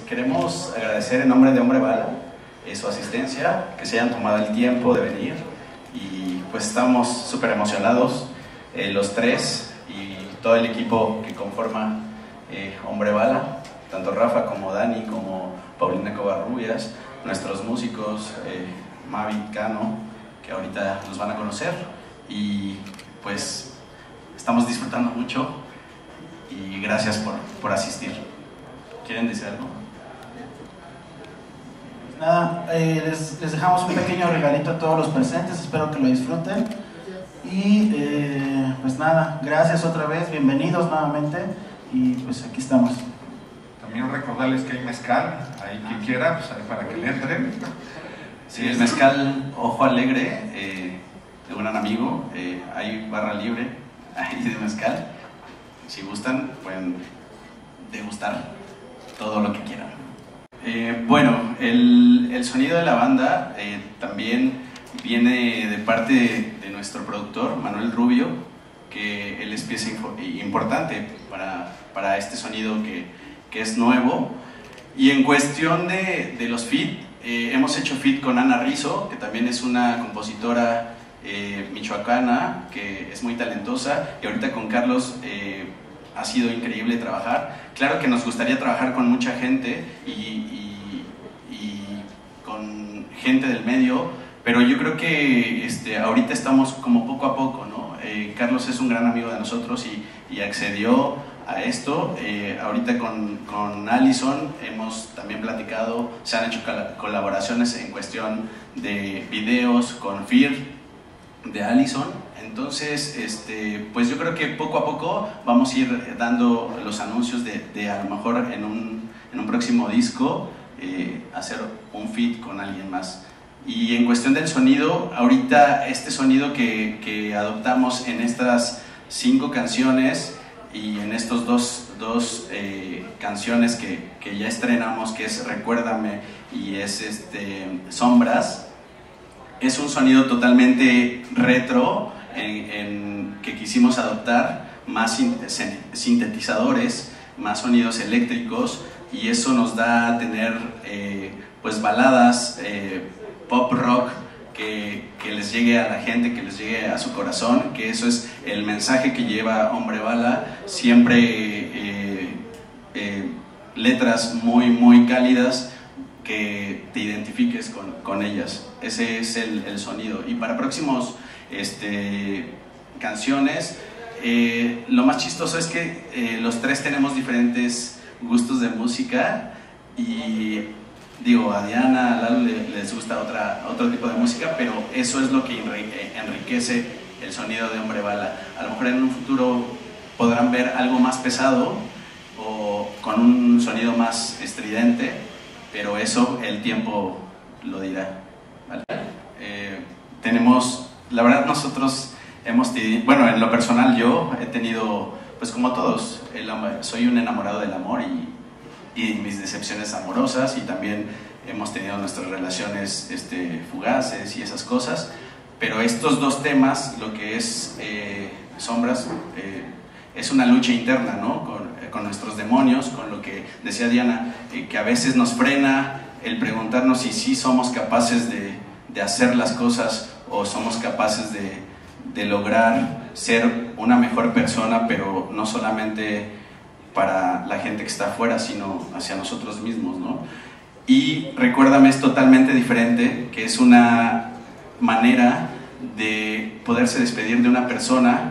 queremos agradecer en nombre de Hombre Bala su asistencia, que se hayan tomado el tiempo de venir y pues estamos súper emocionados los tres y todo el equipo que conforma Hombre Bala, tanto Rafa como Dani como Paulina Covarrubias, nuestros músicos Mavi, Cano, que ahorita los van a conocer y pues estamos disfrutando mucho y gracias por asistir. ¿Quieren decir algo? Nada, les dejamos un pequeño regalito a todos los presentes, espero que lo disfruten y pues nada, gracias otra vez, bienvenidos nuevamente y pues aquí estamos. También recordarles que hay mezcal, ahí quien quiera, pues ahí para que le entren. Sí, el mezcal Ojo Alegre, de un gran amigo, hay barra libre ahí de mezcal, si gustan pueden degustar todo lo que quieran. Bueno, el sonido de la banda también viene de parte de nuestro productor Manuel Rubio, que él es pieza importante para este sonido que es nuevo. Y en cuestión de los feat, hemos hecho feat con Ana Rizzo, que también es una compositora michoacana, que es muy talentosa, y ahorita con Carlos ha sido increíble trabajar. Claro que nos gustaría trabajar con mucha gente y con gente del medio, pero yo creo que ahorita estamos como poco a poco, ¿no? Carlos es un gran amigo de nosotros y accedió a esto. Ahorita con Allison hemos también platicado, se han hecho colaboraciones en cuestión de videos con Fear de Allison. Entonces, pues yo creo que poco a poco vamos a ir dando los anuncios de a lo mejor en un próximo disco hacer un feat con alguien más. Y en cuestión del sonido, ahorita este sonido que adoptamos en estas 5 canciones y en estos dos canciones que ya estrenamos, que es Recuérdame y es Sombras, es un sonido totalmente retro que quisimos adoptar, más sintetizadores, más sonidos eléctricos, y eso nos da a tener pues baladas pop rock que les llegue a la gente, que les llegue a su corazón, que eso es el mensaje que lleva Hombre Bala, siempre letras muy cálidas, que te identifiques con ellas. Ese es el sonido. Y para próximos canciones, lo más chistoso es que los tres tenemos diferentes gustos de música y digo, a Diana, a Lalo les gusta otro tipo de música, pero eso es lo que enriquece el sonido de Hombre Bala. A lo mejor en un futuro podrán ver algo más pesado o con un sonido más estridente, pero eso el tiempo lo dirá, ¿vale? Tenemos, la verdad nosotros hemos tenido, bueno, en lo personal yo he tenido, pues como todos, soy un enamorado del amor y mis decepciones amorosas, y también hemos tenido nuestras relaciones fugaces y esas cosas, pero estos dos temas, lo que es Sombras, es una lucha interna, ¿no? Con nuestros demonios, con lo que decía Diana, que a veces nos frena el preguntarnos si sí somos capaces de hacer las cosas o somos capaces de lograr ser una mejor persona, pero no solamente para la gente que está afuera, sino hacia nosotros mismos, ¿no? Y Recuérdame es totalmente diferente, que es una manera de poderse despedir de una persona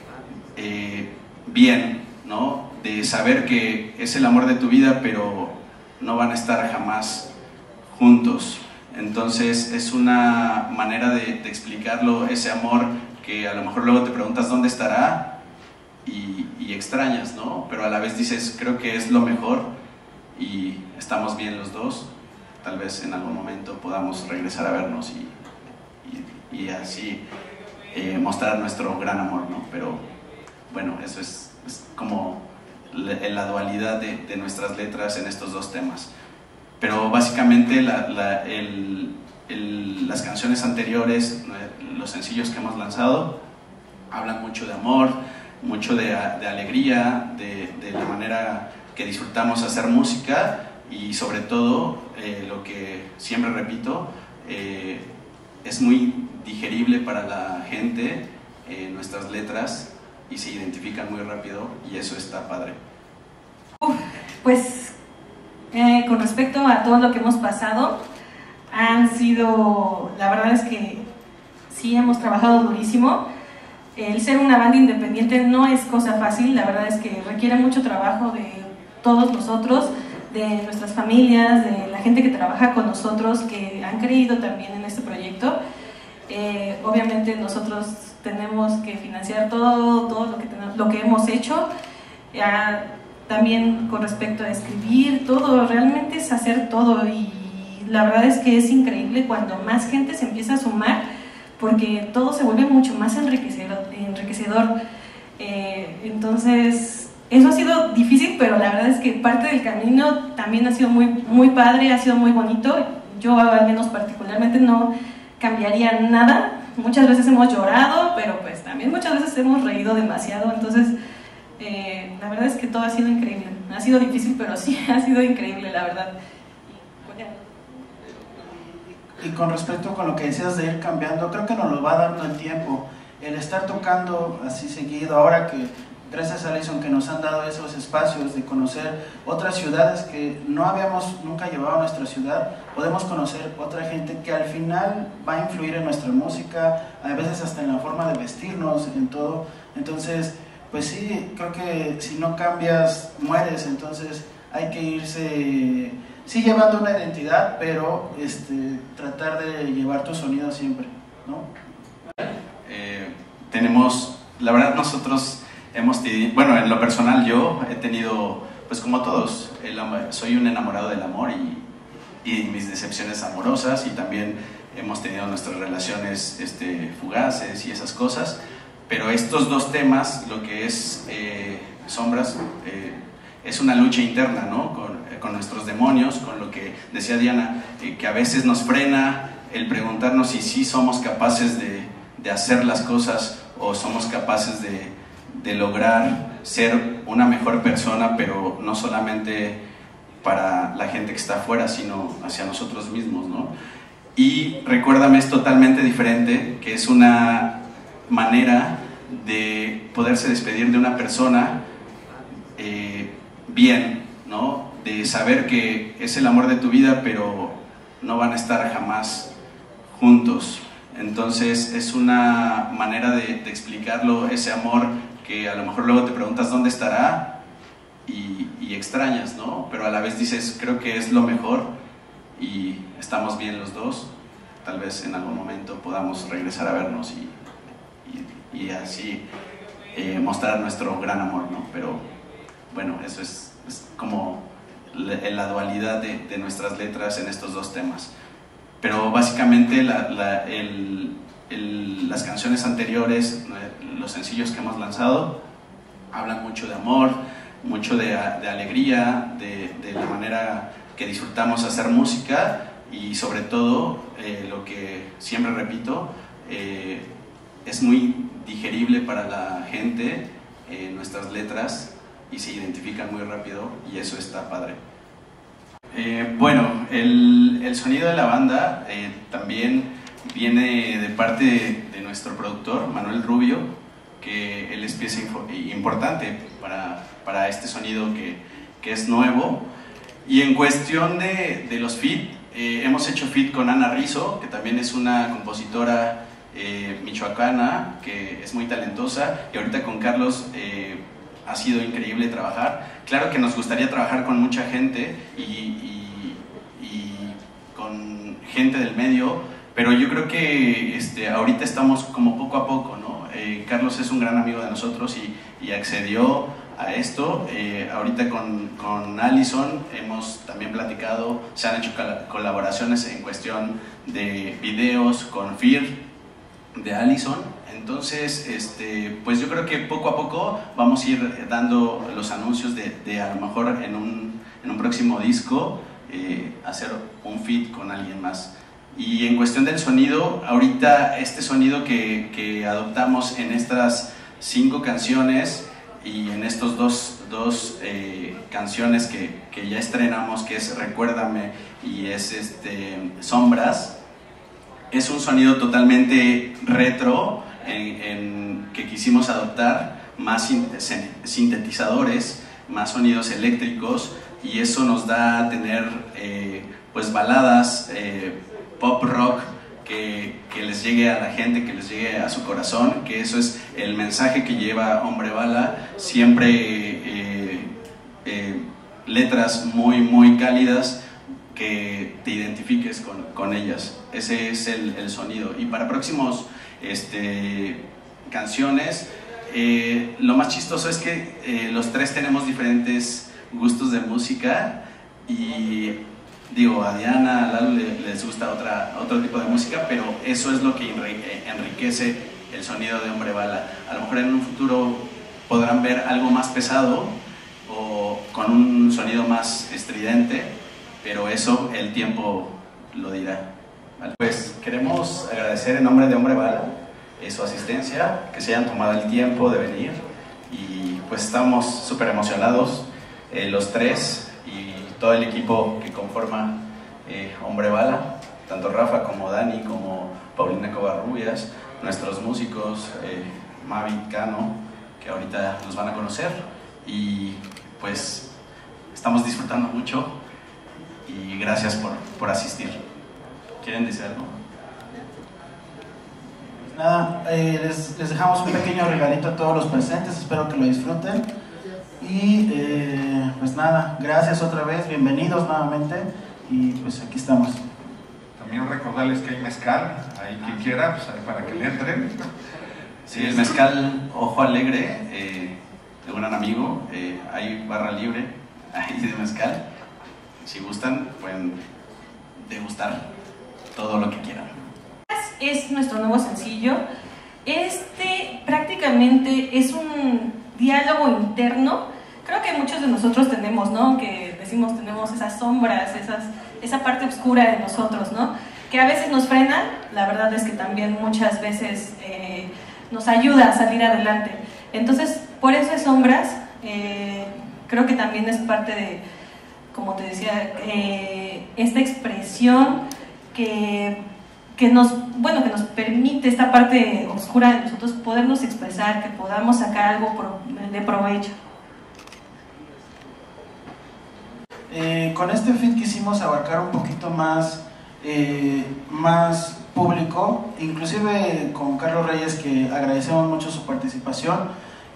bien, ¿no? De saber que es el amor de tu vida, pero no van a estar jamás juntos. Entonces es una manera de explicarlo, ese amor que a lo mejor luego te preguntas dónde estará y extrañas, ¿no? Pero a la vez dices, creo que es lo mejor y estamos bien los dos, tal vez en algún momento podamos regresar a vernos y así mostrar nuestro gran amor, ¿no? Pero bueno, eso es como la dualidad de nuestras letras en estos dos temas. Pero básicamente las canciones anteriores, los sencillos que hemos lanzado, hablan mucho de amor, mucho de alegría, de la manera que disfrutamos hacer música, y sobre todo, lo que siempre repito, es muy digerible para la gente, nuestras letras, y se identifican muy rápido, y eso está padre. Pues con respecto a todo lo que hemos pasado, la verdad es que sí hemos trabajado durísimo. El ser una banda independiente no es cosa fácil, la verdad es que requiere mucho trabajo de todos nosotros, de nuestras familias, de la gente que trabaja con nosotros, que han creído también en este proyecto. Obviamente nosotros tenemos que financiar todo lo que hemos hecho. También con respecto a escribir, todo, realmente es hacer todo, y la verdad es que es increíble cuando más gente se empieza a sumar, porque todo se vuelve mucho más enriquecedor. Entonces, eso ha sido difícil, pero la verdad es que parte del camino también ha sido muy padre, ha sido muy bonito. Yo, al menos particularmente, no cambiaría nada. Muchas veces hemos llorado, pero pues también muchas veces hemos reído demasiado. Entonces, la verdad es que todo ha sido increíble. Ha sido difícil, pero sí ha sido increíble, la verdad. Y con respecto con lo que decías de ir cambiando, creo que nos lo va dando el tiempo. El estar tocando así seguido, ahora que gracias a Allison que nos han dado esos espacios de conocer otras ciudades que no habíamos nunca llevado a nuestra ciudad, podemos conocer otra gente que al final va a influir en nuestra música, a veces hasta en la forma de vestirnos, en todo. Entonces, pues sí, creo que si no cambias, mueres. Entonces hay que irse, sí, llevando una identidad, pero tratar de llevar tu sonido siempre, ¿no? Tenemos, la verdad, nosotros hemos tenido, bueno, en lo personal yo he tenido, pues como todos, soy un enamorado del amor y mis decepciones amorosas, y también hemos tenido nuestras relaciones fugaces y esas cosas, pero estos dos temas, lo que es Sombras, es una lucha interna, ¿no? Con nuestros demonios, con lo que decía Diana, que a veces nos frena el preguntarnos si sí somos capaces de hacer las cosas, o somos capaces de lograr ser una mejor persona, pero no solamente para la gente que está afuera, sino hacia nosotros mismos, ¿no? Y Recuérdame es totalmente diferente, que es una manera de poderse despedir de una persona bien, ¿no? De saber que es el amor de tu vida, pero no van a estar jamás juntos. Entonces es una manera de explicarlo, ese amor que a lo mejor luego te preguntas dónde estará y extrañas, ¿no? Pero a la vez dices, creo que es lo mejor y estamos bien los dos. Tal vez en algún momento podamos regresar a vernos y así mostrar nuestro gran amor, ¿no? Pero bueno, eso es como la dualidad de nuestras letras en estos dos temas. Pero básicamente las canciones anteriores, los sencillos que hemos lanzado, hablan mucho de amor, mucho de alegría, de la manera que disfrutamos hacer música, y sobre todo, lo que siempre repito, es muy digerible para la gente, nuestras letras, y se identifican muy rápido, y eso está padre. Bueno, el sonido de la banda también viene de parte de nuestro productor, Manuel Rubio, que él es pieza importante para este sonido que es nuevo. Y en cuestión de los feat, hemos hecho feat con Ana Rizzo, que también es una compositora michoacana, que es muy talentosa, y ahorita con Carlos ha sido increíble trabajar. Claro que nos gustaría trabajar con mucha gente y con gente del medio, pero yo creo que ahorita estamos como poco a poco, ¿no? Carlos es un gran amigo de nosotros y accedió a esto. Ahorita con Allison hemos también platicado, se han hecho colaboraciones en cuestión de videos con Fear de Allison. Entonces, pues yo creo que poco a poco vamos a ir dando los anuncios de a lo mejor en un próximo disco hacer un feat con alguien más. Y en cuestión del sonido, ahorita este sonido que adoptamos en estas 5 canciones y en estos dos dos canciones que ya estrenamos, que es Recuérdame y es Sombras. Es un sonido totalmente retro que quisimos adoptar, más sintetizadores, más sonidos eléctricos, y eso nos da a tener pues baladas, pop rock que les llegue a la gente, que les llegue a su corazón, que eso es el mensaje que lleva Hombre Bala, siempre letras muy cálidas, que te identifiques con ellas. Ese es el sonido. Y para próximos canciones, lo más chistoso es que los tres tenemos diferentes gustos de música, y digo, a Diana, a Lalo les gusta otro tipo de música, pero eso es lo que enriquece el sonido de Hombre Bala. A lo mejor en un futuro podrán ver algo más pesado o con un sonido más estridente, pero eso el tiempo lo dirá. Vale. Pues queremos agradecer en nombre de Hombre Bala su asistencia, que se hayan tomado el tiempo de venir, y pues estamos súper emocionados, los tres y todo el equipo que conforma Hombre Bala, tanto Rafa como Dani como Paulina Covarrubias, nuestros músicos, Mavi, Cano, que ahorita los van a conocer, y pues estamos disfrutando mucho, y gracias por asistir. ¿Quieren decir algo? Nada, les dejamos un pequeño regalito a todos los presentes, espero que lo disfruten. Y pues nada, gracias otra vez, bienvenidos nuevamente, y pues aquí estamos. También recordarles que hay mezcal, ahí quien quiera, pues, para que le entren. Sí, el mezcal Ojo Alegre, de un gran amigo, hay barra libre ahí de mezcal. Si gustan, pueden degustar todo lo que quieran. Es nuestro nuevo sencillo. Prácticamente es un diálogo interno. Creo que muchos de nosotros tenemos, ¿no? Que decimos, tenemos esas sombras, esa parte oscura de nosotros, ¿no? Que a veces nos frena. La verdad es que también muchas veces nos ayuda a salir adelante. Entonces, por eso es Sombras. Creo que también es parte de, como te decía, esta expresión que nos permite, esta parte oscura de nosotros, podernos expresar, que podamos sacar algo de provecho. Con este feat quisimos abarcar un poquito más público, inclusive con Carlos Reyes, que agradecemos mucho su participación,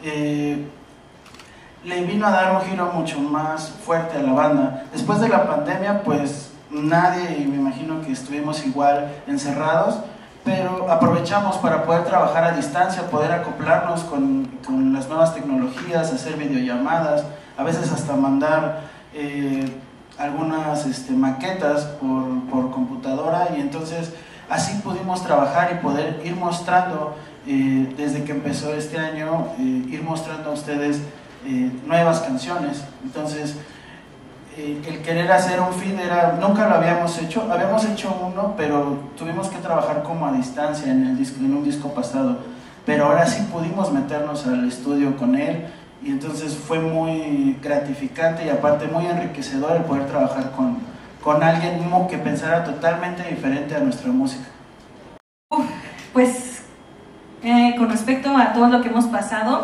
le vino a dar un giro mucho más fuerte a la banda. Después de la pandemia, pues nadie, y me imagino que estuvimos igual encerrados, pero aprovechamos para poder trabajar a distancia, poder acoplarnos con las nuevas tecnologías, hacer videollamadas, a veces hasta mandar algunas maquetas por computadora, y entonces así pudimos trabajar y poder ir mostrando, desde que empezó este año, ir mostrando a ustedes nuevas canciones. Entonces el querer hacer un feed nunca lo habíamos hecho uno, pero tuvimos que trabajar como a distancia en un disco pasado, pero ahora sí pudimos meternos al estudio con él, y entonces fue muy gratificante y aparte muy enriquecedor el poder trabajar con alguien que pensara totalmente diferente a nuestra música. Pues con respecto a todo lo que hemos pasado,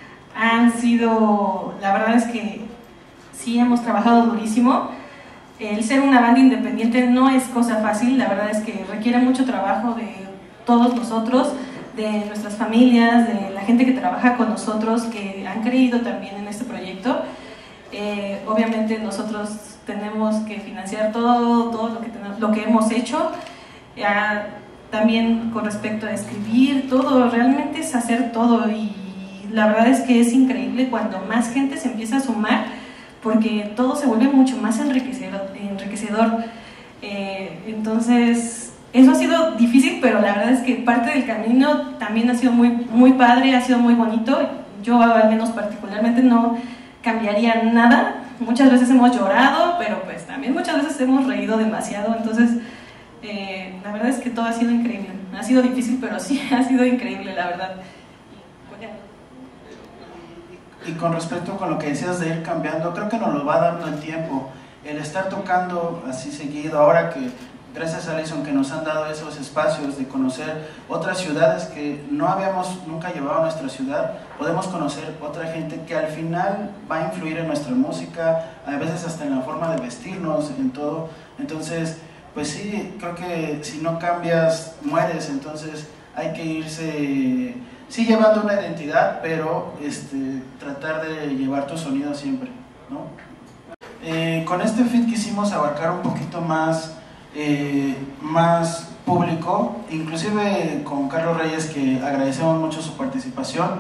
la verdad es que sí hemos trabajado durísimo. El ser una banda independiente no es cosa fácil, la verdad es que requiere mucho trabajo de todos nosotros, de nuestras familias, de la gente que trabaja con nosotros, que han creído también en este proyecto. Obviamente nosotros tenemos que financiar todo lo que hemos hecho. También con respecto a escribir, todo, realmente es hacer todo, y la verdad es que es increíble cuando más gente se empieza a sumar, porque todo se vuelve mucho más enriquecedor. Entonces, eso ha sido difícil, pero la verdad es que parte del camino también ha sido muy padre, ha sido muy bonito. Yo, al menos particularmente, no cambiaría nada. Muchas veces hemos llorado, pero pues también muchas veces hemos reído demasiado. Entonces, la verdad es que todo ha sido increíble. Ha sido difícil, pero sí ha sido increíble, la verdad. Y con respecto con lo que decías de ir cambiando, creo que nos lo va dando el tiempo. El estar tocando así seguido, ahora que gracias a Allison que nos han dado esos espacios de conocer otras ciudades que no habíamos nunca llevado a nuestra ciudad, podemos conocer otra gente que al final va a influir en nuestra música, a veces hasta en la forma de vestirnos, en todo. Entonces, pues sí, creo que si no cambias, mueres. Entonces hay que irse, sí, llevando una identidad, pero tratar de llevar tu sonido siempre, ¿no? Con este feat quisimos abarcar un poquito más público, inclusive con Carlos Reyes, que agradecemos mucho su participación.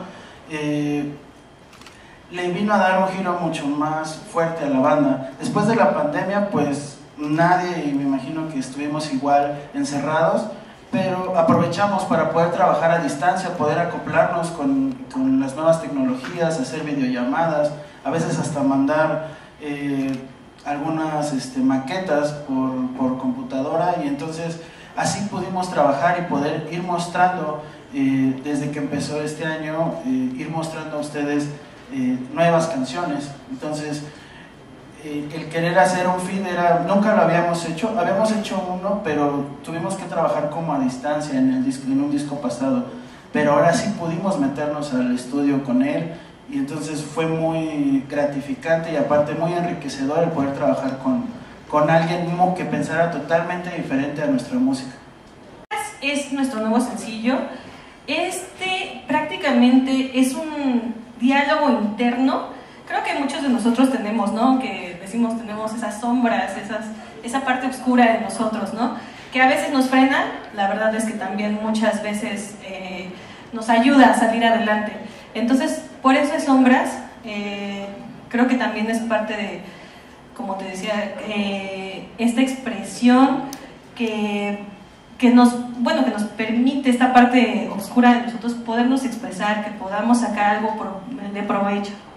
Le vino a dar un giro mucho más fuerte a la banda. Después de la pandemia, pues nadie, y me imagino que estuvimos igual encerrados, pero aprovechamos para poder trabajar a distancia, poder acoplarnos con las nuevas tecnologías, hacer videollamadas, a veces hasta mandar algunas maquetas por computadora, y entonces así pudimos trabajar y poder ir mostrando desde que empezó este año, ir mostrando a ustedes nuevas canciones. Entonces el querer hacer un feed nunca lo habíamos hecho uno, pero tuvimos que trabajar como a distancia en un disco pasado, pero ahora sí pudimos meternos al estudio con él. Y entonces fue muy gratificante y aparte muy enriquecedor el poder trabajar con alguien mismo que pensara totalmente diferente a nuestra música. Es nuestro nuevo sencillo. Prácticamente es un diálogo interno. Creo que muchos de nosotros tenemos, ¿no? Que decimos tenemos esas sombras, esa parte oscura de nosotros, ¿no? Que a veces nos frena. La verdad es que también muchas veces nos ayuda a salir adelante. Entonces, por esas sombras, creo que también es parte de, como te decía, esta expresión que nos permite, esta parte oscura de nosotros, podernos expresar, que podamos sacar algo de provecho.